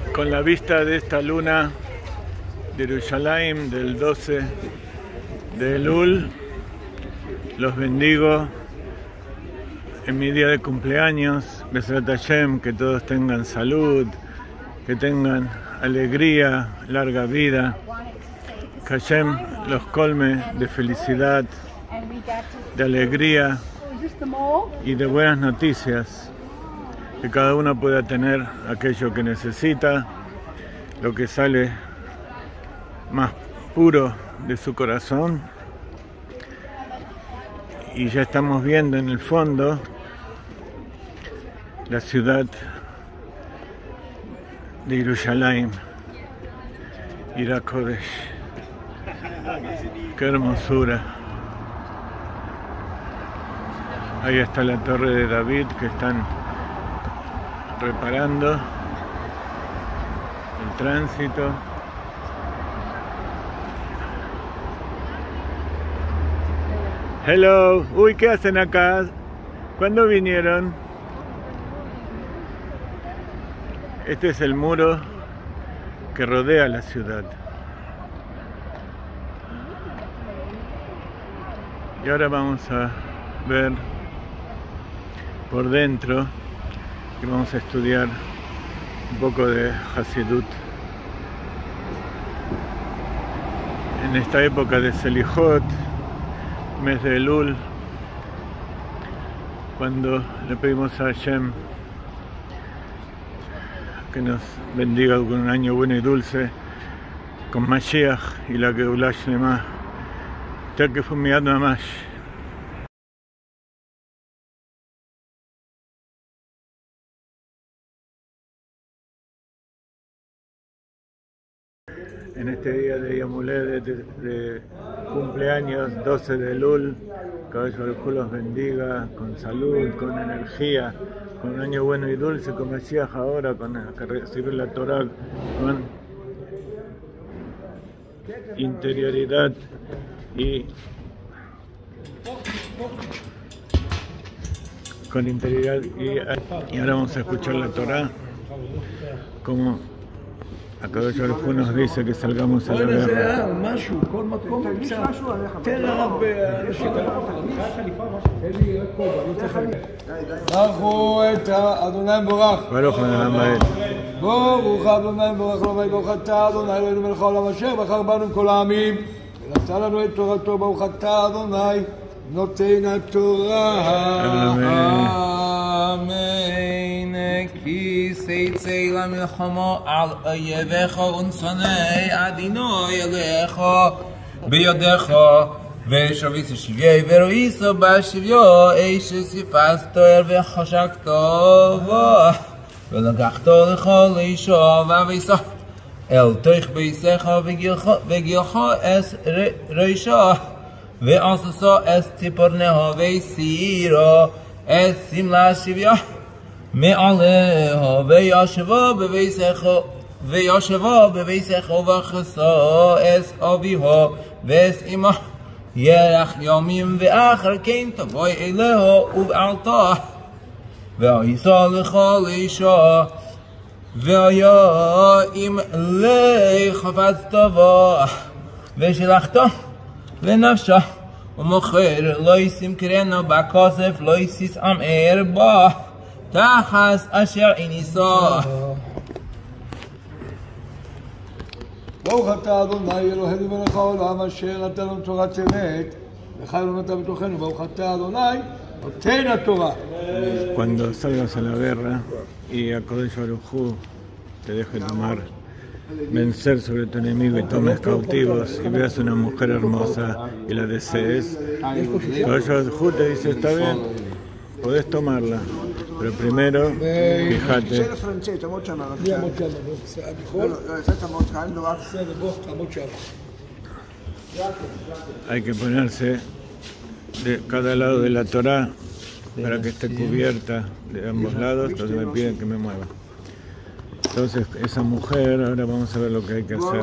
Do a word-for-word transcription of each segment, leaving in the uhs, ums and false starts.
con la vista de esta luna de Yerushalayim del doce de Elul, los bendigo en mi día de cumpleaños. Besrat Hashem, que todos tengan salud, que tengan alegría, larga vida, que Hashem los colme de felicidad, de alegría y de buenas noticias, que cada uno pueda tener aquello que necesita, lo que sale más puro de su corazón. Y ya estamos viendo en el fondo la ciudad de Yerushalayim, Ira Kodesh. Qué hermosura. Ahí está la torre de David que están reparando el tránsito. Hello, uy, ¿qué hacen acá? ¿Cuándo vinieron? Este es el muro que rodea la ciudad. Y ahora vamos a ver por dentro y vamos a estudiar un poco de Hasidut. En esta época de Selichot, mes de Elul, cuando le pedimos a Hashem que nos bendiga con un año bueno y dulce, con Mashiach y la Geulah Shlema, que fue mi alma más. En este día de Yom Holedet, de, de cumpleaños, doce de Elul, que Dios los bendiga con salud, con energía, con un año bueno y dulce, con Mashiach ahora, con que recibir la Torah, con interioridad y con interioridad y, y ahora vamos a escuchar la Torah, como הקדוש ברוך הוא nos dice que salgamos a la guerra. משהו, כל מקום קצת. תן לרב אנשים. ברכו את אדוני בורך. ברוך אדוני בעת. ברוך אדוני בורך לא ברוך אתה אדוני אלוהינו מלך העולם אשר בחר בנו כל העמים ונתן לנו את תורתו. ברוך אתה אדוני נותן התורה. אמן. כי צאצא למלחמה על אויביך ונשונאי אדוני אליך בידיך ושביס שביעי ורואיס בשביעו איש סיפסת וחשקת בו ולקחת לך לאישה ואביסה אל תוך ביתך וגילך אס ראשה ועשתה אס ציפורניה וסירה אס סמלה שביעה מעליה וישבה בביתך וישבה בביתך וחסה אס אביה ואס אמה ירח ימים ואחר כן תבואי אליה ובעלתה והייתה לך לאישה והיה אם לי חפצת בה ושלחתה לנפשה ומוכר לא יסמכרנה בכסף לא יסמאר בה תחס אשר הניסה. ברוך אתה אדוני אלוהינו מלך העולם אשר נתן לנו תורת אמת וחי לא נתן בתוכנו. ברוך אתה אדוני נותן התורה. Cuando salgas a la guerra y a Kodesh Baruj Hu te deje tomar, vencer sobre tu enemigo y tomes cautivos y veas una mujer hermosa y la desees, Kodesh Baruj Hu te dice, está bien, podés tomarla, pero primero fíjate. Hay que ponerse de cada lado de la Torá para que esté cubierta de ambos lados. Entonces me piden que me mueva. Entonces esa mujer, ahora vamos a ver lo que hay que hacer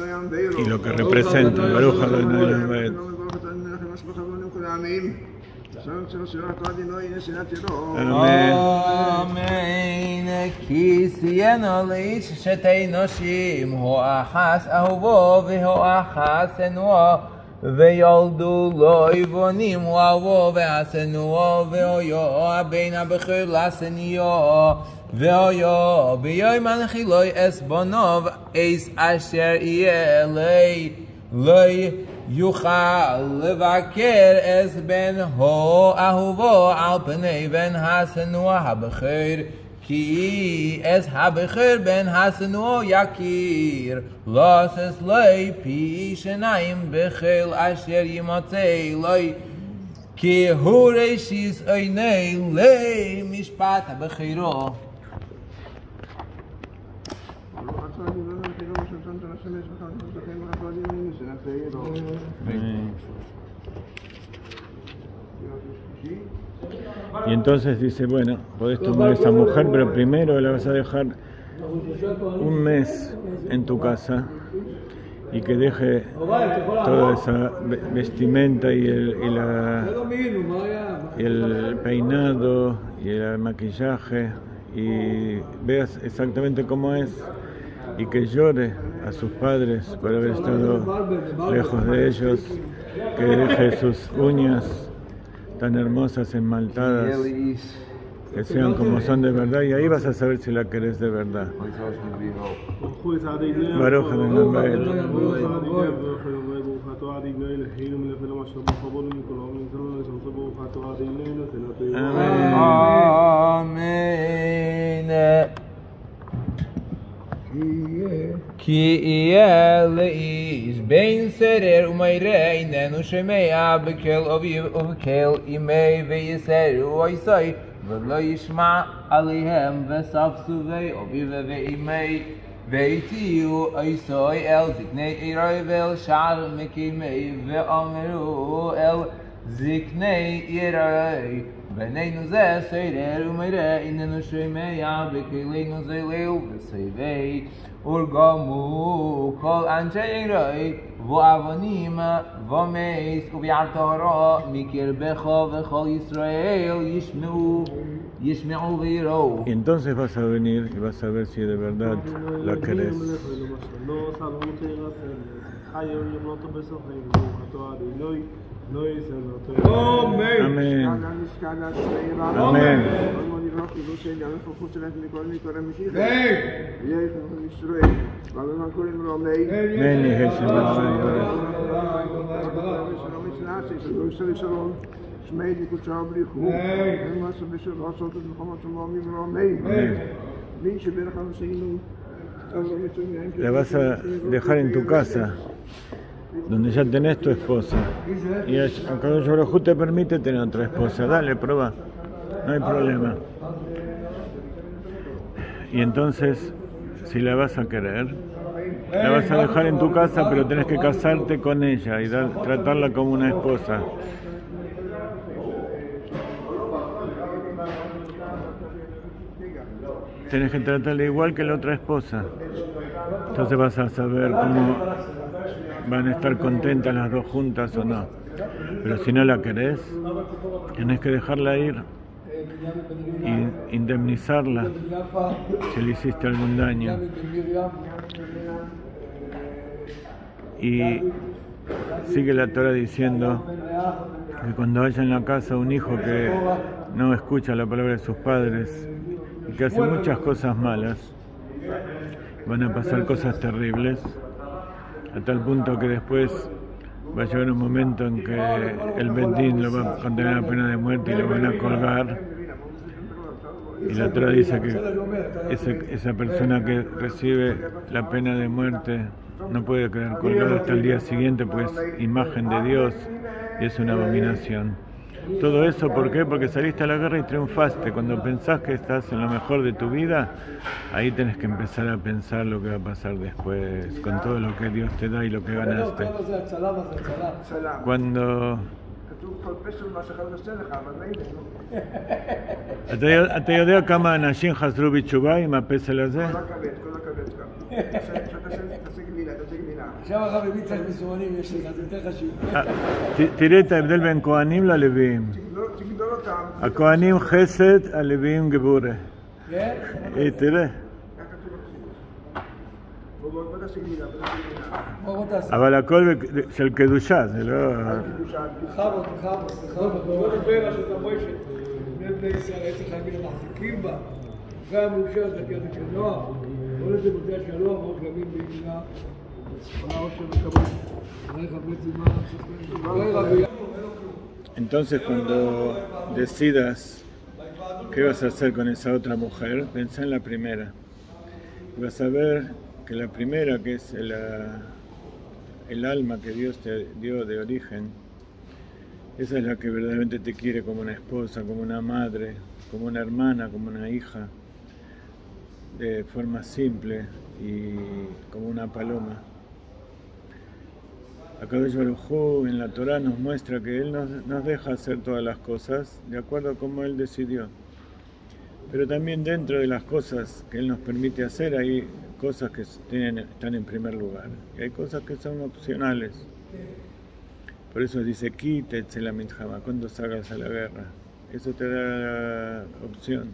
y lo que representa. Baruch Adonai Beit. Amen. כי סיינו לאיש שתי נשים, הו אחס אהובו והוא אחס שנואו, וילדו לו יבונים, הוא אהובו והשנואו, והיו הבן הבכור לשניו, והיו ביום הנחילוי אס בנוב, אס אשר יהיה לי, לי יוכל לבקר אס בן הו אהובו על פני בן השנוא הבכור, כי אס הבכור בן השנוא יכיר, לוסס לי פי שניים בכל אשר ימצא לי, כי הוא ראשיס עיני למשפט הבכירו. Y entonces dice, bueno, podés tomar a esa mujer, pero primero la vas a dejar un mes en tu casa y que deje toda esa vestimenta y el, y la, y el peinado y el maquillaje y veas exactamente cómo es y que llore a sus padres por haber estado lejos de ellos, que deje sus uñas tan hermosas enmaltadas, que sean como son de verdad, y ahí vas a saber si la querés de verdad. Baruch Adonai. Amén. כי יהיה לאיש בין סרר ומראה איננו שומע בקול אביו ובקול אמי ויסרו עשי ולא ישמע עליהם וספסופי אביו ואמי ויציאו עשי אל זקני עירי ואל שער מקימי ואמרו אל זקני עירי בינינו זה סרר ומראה איננו שומע בקולנו זה ליל וסביבי ורגמו כל אנשי עירי ואבנים ומס וביער טהרה מקרבך וכל ישראל ישמעו ישמעו ויראו. Y entonces vas a venir y vas a ver si de verdad la querés. Amén. Amén. Amén. La vas a dejar en tu casa, donde ya tenés tu esposa, y acá Baruj Hu te permite tener otra esposa. Dale, prueba, no hay problema. Y entonces, si la vas a querer, la vas a dejar en tu casa, pero tenés que casarte con ella y dar, tratarla como una esposa. Tenés que tratarla igual que la otra esposa. Entonces vas a saber cómo van a estar contentas las dos juntas o no. Pero si no la querés, tenés que dejarla ir y indemnizarla si le hiciste algún daño. Y sigue la Torah diciendo que cuando haya en la casa un hijo que no escucha la palabra de sus padres y que hace muchas cosas malas, van a pasar cosas terribles, a tal punto que después va a llegar un momento en que el Bedín lo va a condenar a pena de muerte y lo van a colgar. Y la Torah dice que ese, esa persona que recibe la pena de muerte no puede quedar colgado hasta el día siguiente, pues es imagen de Dios y es una abominación. Todo eso, ¿por qué? Porque saliste a la guerra y triunfaste. Cuando pensás que estás en lo mejor de tu vida, ahí tenés que empezar a pensar lo que va a pasar después, con todo lo que Dios te da y lo que ganaste. Cuando... אתה יודע כמה אנשים חזרו בתשובה עם הפסל הזה? תראה את ההבדל בין כהנים ללוויים. הכהנים חסד, הלוויים גבורה. תראה. אבל הכל של קדושה, זה לא... בכבוד, בכבוד, בכבוד. לא נדבר על שאתה מוישה. בני בני ישראל היה צריך להגיד למחזיקים בה. אחרי המאושר זה כזה כנוער. לא לזה מודיע שלום, עוד גבים בימינה. מה עוד שמקבל? Entonces, cuando decidas qué vas a hacer con esa otra mujer, pensá en la primera. Y vas a ver que la primera, que es el, el alma que Dios te dio de origen, esa es la que verdaderamente te quiere como una esposa, como una madre, como una hermana, como una hija, de forma simple y como una paloma. Akadosh Baruj Hu en la Torah nos muestra que Él nos, nos deja hacer todas las cosas de acuerdo a cómo Él decidió. Pero también dentro de las cosas que Él nos permite hacer hay cosas que tienen, están en primer lugar. Y hay cosas que son opcionales. Por eso dice, quítate la mitjama cuando salgas a la guerra. Eso te da la opción.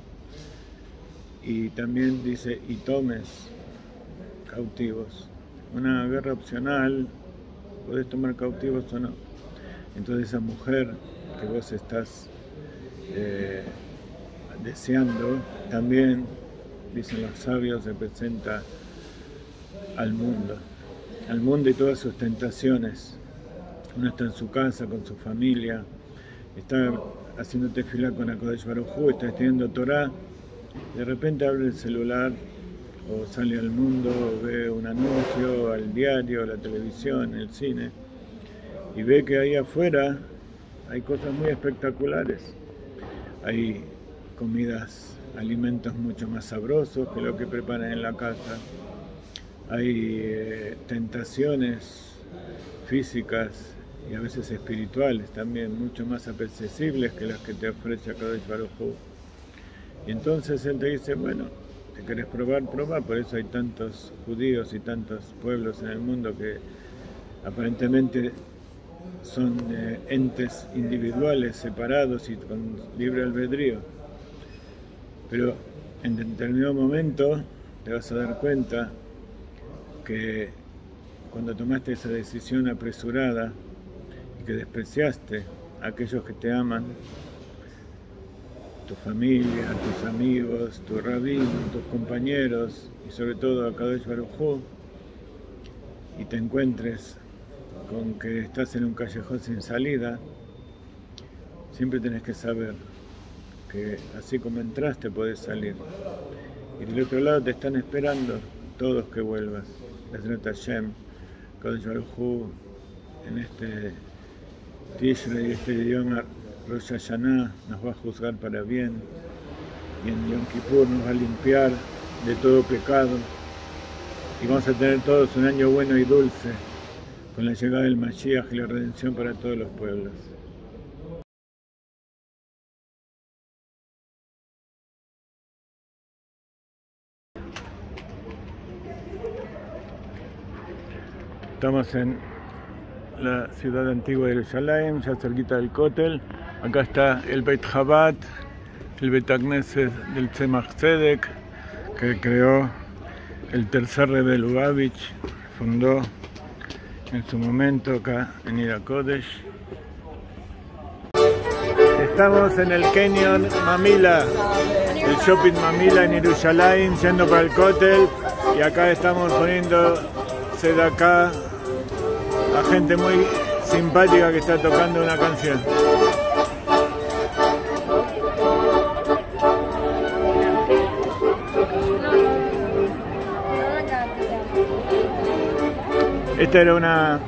Y también dice, y tomes cautivos. Una guerra opcional, podés tomar cautivos o no. Entonces esa mujer que vos estás eh, deseando, también, dicen los sabios, representa al mundo. Al mundo y todas sus tentaciones. Uno está en su casa, con su familia, está haciendo tefilá con Akadosh Baruj Hu, está estudiando Torah, de repente abre el celular, o sale al mundo, o ve un anuncio, al diario, la televisión, el cine, y ve que ahí afuera hay cosas muy espectaculares. Hay comidas, alimentos mucho más sabrosos que lo que preparan en la casa. Hay eh, tentaciones físicas y a veces espirituales también, mucho más apetecibles que las que te ofrece Akadosh Baruj Hu. Y entonces él te dice, bueno, ¿te querés probar? Probar. Por eso hay tantos judíos y tantos pueblos en el mundo que aparentemente son eh, entes individuales, separados y con libre albedrío. Pero en determinado momento te vas a dar cuenta que cuando tomaste esa decisión apresurada y que despreciaste a aquellos que te aman, tu familia, tus amigos, tu rabino, tus compañeros y sobre todo a Akadosh Baruj Hu, y te encuentres con que estás en un callejón sin salida, siempre tenés que saber que así como entraste podés salir. Y del otro lado te están esperando todos que vuelvas. Bezrat Hashem, Akadosh Baruj Hu, en este Tishrei y este idioma Rosh Hashanah nos va a juzgar para bien y en Yom Kippur nos va a limpiar de todo pecado y vamos a tener todos un año bueno y dulce con la llegada del Mashiach y la redención para todos los pueblos. Estamos en la ciudad antigua de Jerusalén, ya cerquita del Kotel. Acá está el Beit Chabad, el Beit Knesset del Tzemach Tzedek, que creó el tercer Rebbe Lubavitch, fundó en su momento acá en Ira Kodesh. Estamos en el Canyon Mamila, el Shopping Mamila en Jerusalén, yendo para el Kotel, y acá estamos poniendo Tzedakah a gente muy simpática que está tocando una canción. Esta era una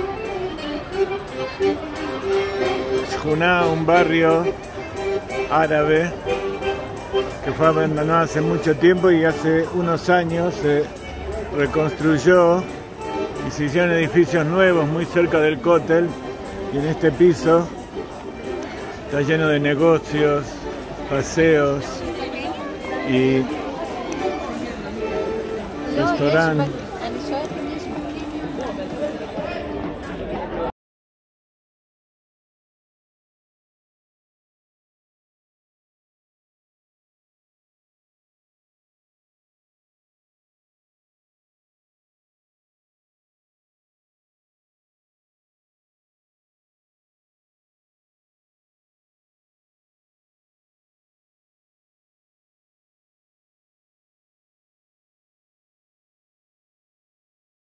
shkuná, un barrio árabe que fue abandonado hace mucho tiempo y hace unos años se reconstruyó y se hicieron edificios nuevos muy cerca del Kotel, y en este piso está lleno de negocios, paseos y restaurantes.